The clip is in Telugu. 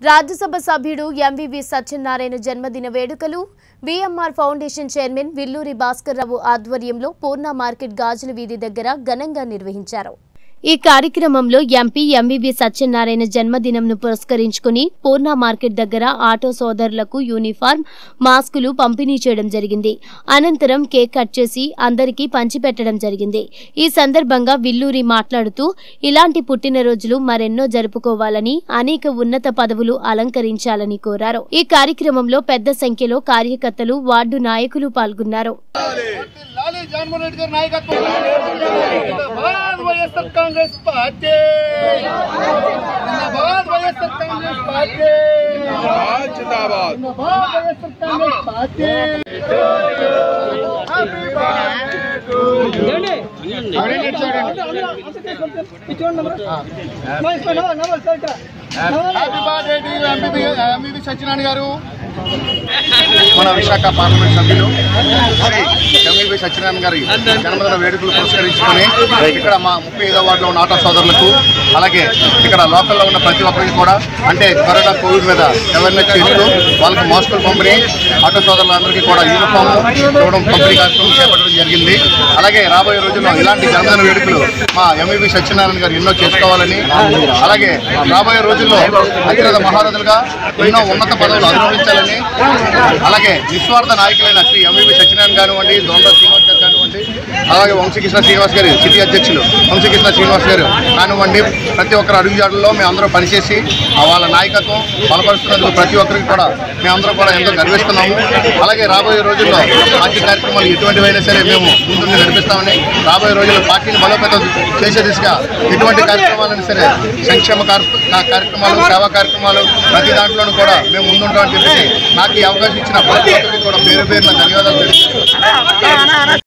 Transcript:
రాజ్యసభ సభ్యుడు ఎంవివి సత్యనారాయణ జన్మదిన వేడుకలు VMR foundation chairman Villuri Bhaskar Rao ఆధ్వర్యంలో పూర్ణ మార్కెట్ గాజుల వీధి దగ్గర ఘనంగా నిర్వహించారు। ఈ కార్యక్రమంలో ఎంపీ ఎంవివి సత్యనారాయణ జన్మదినంను పురస్కరించుకుని పూర్ణ మార్కెట్ దగ్గర ఆటో సోదరులకు యూనిఫామ్, మాస్కులు పంపిణీ చేయడం జరిగింది। అనంతరం కేక్ కట్ చేసి అందరికీ పంచిపెట్టడం జరిగింది। ఈ సందర్భంగా విల్లూరి మాట్లాడుతూ ఇలాంటి పుట్టినరోజులు మరెన్నో జరుపుకోవాలని, అనేక ఉన్నత పదవులు అలంకరించాలని కోరారు। ఈ కార్యక్రమంలో పెద్ద సంఖ్యలో కార్యకర్తలు, వార్డు నాయకులు పాల్గొన్నారు। कांग्रेस पार्टी जिंदाबाद వైఎస్ఆర్ कांग्रेस पार्टी जिंदाबाद YSR Congress party happy birthday to MVV Satyanarayana గారు। మన విశాఖ పార్లమెంట్ సభ్యులు శ్రీ ఎంవివి సత్యనారాయణ గారి జన్మదిన వేడుకలు పురస్కరించుకొని ఇక్కడ మా 35వ వార్డులో ఉన్న ఆటో సోదరులకు, అలాగే ఇక్కడ లోకల్లో ఉన్న ప్రతి ఒక్కరికి కూడా అంటే కరోనా కోవిడ్ మీద అవేర్నెస్ చేస్తూ వాళ్ళకి మాస్కులు పంపిణీ, ఆటో సోదరులందరికీ కూడా యూనిఫామ్ ఇవ్వడం పంపిణీ కార్యక్రమం చేపట్టడం జరిగింది। అలాగే రాబోయే రోజుల్లో ఇలాంటి జన్మదిన వేడుకలు మా ఎంవివి సత్యనారాయణ గారు ఎన్నో చేసుకోవాలని, అలాగే రాబోయే రోజుల్లో అత్యంత మహారథులుగా ఎన్నో ఉన్నత పదవులు అధిరోహించాలని, అలాగే నిస్వార్థ నాయకులైన శ్రీ ఎంవివి సత్యనారాయణ కానివ్వండి, దొండ శ్రీనివాస్ గారు కానివ్వండి, అలాగే వంశీకృష్ణ శ్రీనివాస్ గారు సిటీ అధ్యక్షులు వంశీకృష్ణ శ్రీనివాస్ గారు కానివ్వండి, ప్రతి ఒక్కరు అడుగుజాడల్లో మేమందరం పనిచేసి వాళ్ళ నాయకత్వం బలపరుస్తున్నందుకు ప్రతి ఒక్కరికి కూడా మేమందరం కూడా ఎంతో గర్విస్తున్నాము। అలాగే రాబోయే రోజుల్లో పార్టీ కార్యక్రమాలు ఎటువంటివైనా సరే మేము ముందుండి నడిపిస్తామని, రాబోయే రోజుల్లో పార్టీని బలోపేతం చేసే దిశగా ఎటువంటి కార్యక్రమాలైనా సరే సంక్షేమ కార్యక్రమాలు, సేవా కార్యక్రమాలు ప్రతి దాంట్లోనూ కూడా మేము ముందుంటామని చెప్పి నాకు ఈ అవకాశం ఇచ్చిన ప్రతి ఒక్కరికి కూడా పేరు పేరున ధన్యవాదాలు తెలుపుతున్నాను।